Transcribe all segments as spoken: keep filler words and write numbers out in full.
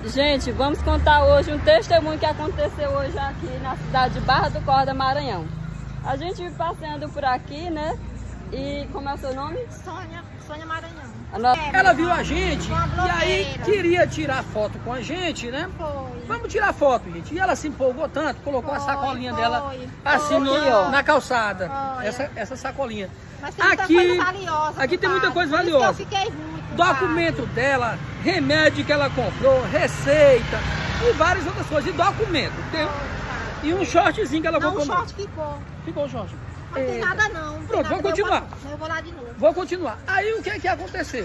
Gente, vamos contar hoje um testemunho que aconteceu hoje aqui na cidade de Barra do Corda, Maranhão. A gente passeando por aqui, né? E como é o seu nome? Sônia, Sônia Maranhão. No... Ela viu a gente e aí queria tirar foto com a gente, né? Foi. Vamos tirar foto, gente. E ela se empolgou tanto, colocou Foi, a sacolinha foi, dela foi. assim no, Aqui, ó. na calçada. Olha. Essa, essa sacolinha. Mas tem muita Aqui, coisa valiosa. aqui tem muita compadre. coisa Por isso valiosa. que eu fiquei muito. Documento dela, remédio que ela comprou, receita e várias outras coisas. E documento, entendeu? Foi, E um shortzinho que ela não, o comprou. short ficou. Ficou o short. Não tem Eita. nada não. não tem Pronto, nada. vamos continuar. Eu vou, eu vou lá de novo. Vou continuar. Aí o que é que aconteceu?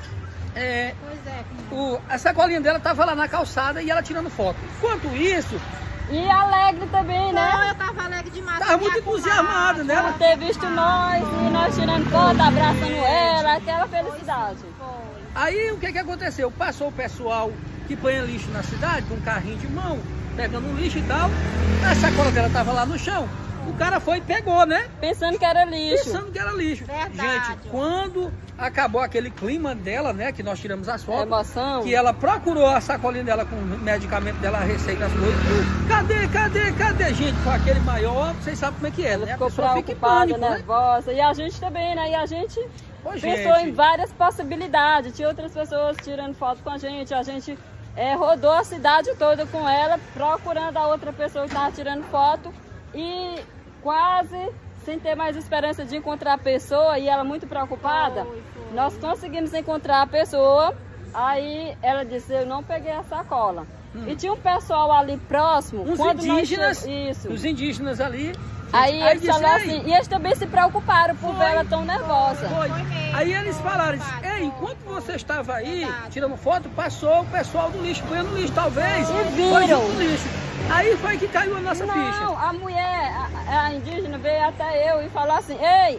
É, Pois é. o, a sacolinha dela estava lá na calçada e ela tirando foto. Enquanto isso, E alegre também, né? Não, eu tava alegre demais. Tava com a muito minha entusiasmada, comadre, né? Por ter visto nós e nós tirando foto, abraçando ela, aquela felicidade. Foi. aí o que é que aconteceu? Passou o pessoal que põe lixo na cidade com um carrinho de mão, pegando um lixo e tal. A sacola dela estava lá no chão. O cara foi e pegou, né? Pensando que era lixo. Pensando que era lixo. Verdade. Gente, quando acabou aquele clima dela, né? Que nós tiramos as A fotos. emoção. Que ela procurou a sacolinha dela com o medicamento dela, a receita, as coisas. Cadê, cadê, cadê? Gente, com aquele maior, vocês sabem como é que é, Ela né? A ficou pessoa fica em preocupada, pânico, né? nervosa. E a gente também, né? E a gente Ô, pensou gente. em várias possibilidades. Tinha outras pessoas tirando foto com a gente. A gente é, rodou a cidade toda com ela, procurando a outra pessoa que estava tirando foto. E quase sem ter mais esperança de encontrar a pessoa, e ela muito preocupada, Foi, foi. nós conseguimos encontrar a pessoa. Aí ela disse, eu não peguei a sacola. Hum. E tinha um pessoal ali próximo. Uns quando indígenas, nós che... Isso. os indígenas ali. Aí, aí eles disse, falaram "Ei, assim, e eles também se preocuparam por ver ela tão nervosa. Foi. Foi mesmo, Aí eles foi, falaram, compadre, ei, foi. enquanto você estava aí Verdade. tirando foto, passou o pessoal do lixo, põendo lixo, talvez. E Foi viram. junto do lixo. Aí foi que caiu a nossa Não, ficha. a mulher, a, a indígena veio até eu e falou assim, ei,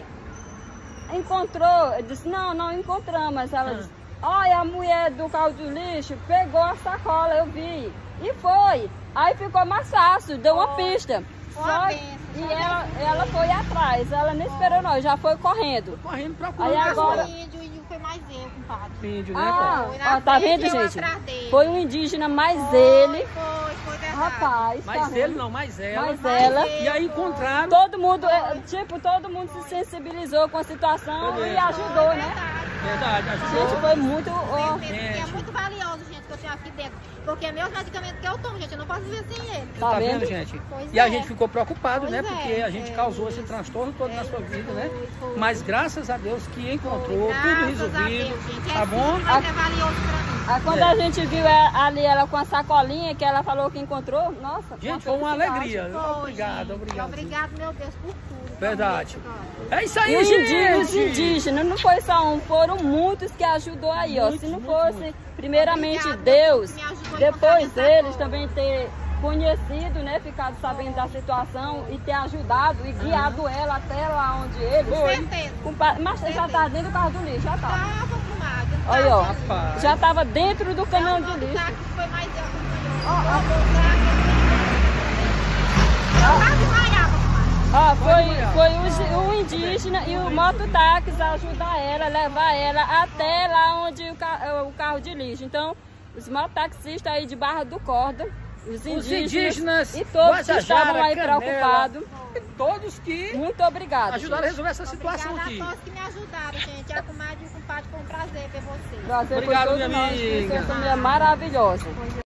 encontrou? Eu disse, não, não encontramos. Mas ela Ah. disse, olha, a mulher do carro do lixo pegou a sacola, eu vi. E foi. Aí ficou mais fácil, deu uma Foi. pista. Foi Só, uma benção, e foi uma ela, ela foi atrás, ela nem esperou nós, já foi correndo. Correndo procurando Aí a agora- pessoa. O índio, o índio foi mais eu, compadre. Índio, né, Ah, cara? Foi na ó, tá frente, vendo, eu gente? atrás dele. Foi um indígena mais Foi, ele, Foi, foi verdade. rapaz. Mas correndo. ele não, mas ela. Mas ela. E aí encontraram. Todo mundo, é, tipo, todo mundo se sensibilizou com a situação Foi e mesmo. ajudou, Foi né? verdade. Verdade, ajudou. Gente, foi muito. ó, Mesmo, porque é gente. muito valioso, gente, que eu tenho aqui dentro. Porque é meus medicamentos que eu tomo, gente, eu não posso viver sem ele. Tá Tá vendo? vendo, gente? Pois E a é. gente ficou preocupado, Pois né? é, Porque a gente é, causou esse isso. transtorno todo na sua vida, né? Foi, foi. Mas graças a Deus que encontrou, Foi, tudo graças a resolvido, Deus, gente. tá É bom? tudo, mas é valioso pra mim. Aí quando É. a gente viu ela- ali ela com a sacolinha que ela falou que encontrou, nossa. Gente, foi uma felicidade. alegria. Foi, Obrigado, gente. obrigado. Obrigado, meu Deus, por tudo. Verdade. Realmente, cara. É isso E aí, os gente! indígenas, os indígenas, não foi só um, foram muitos que ajudou aí, ó. Muitos, Se não muitos, fosse, muitos. primeiramente Obrigada, Deus, me ajudou a encontrar depois minha eles sacola. também ter conhecido, né, ficado sabendo da situação e ter ajudado e guiado ela até lá onde eles. Com certeza. Compa- Mas você já tá dentro do carro do lixo, já tá. Tava, comadre. Olha, ó, Rapaz. já tava dentro do caminhão de Não, lixo. tá, que foi mais eu que Ó, ó. Eu quase desmaiava, comadre. Ó, foi, molhar. foi o, gi- o indígena e o mototáxi ajudar ela, levar ela até lá onde o, ca- o carro de lixo. Então, os mototaxistas aí de Barra do Corda, os indígenas, indígenas, e todos que Guajajara, estavam aí Canela, preocupados. E todos que Muito obrigada. ajudaram a gente. resolver essa situação Obrigada aqui. a todos que me ajudaram, gente. A comadre e o compadre foi um prazer ver vocês. Prazer Obrigado, foi minha todo nosso, amiga. Essa mulher maravilhosa.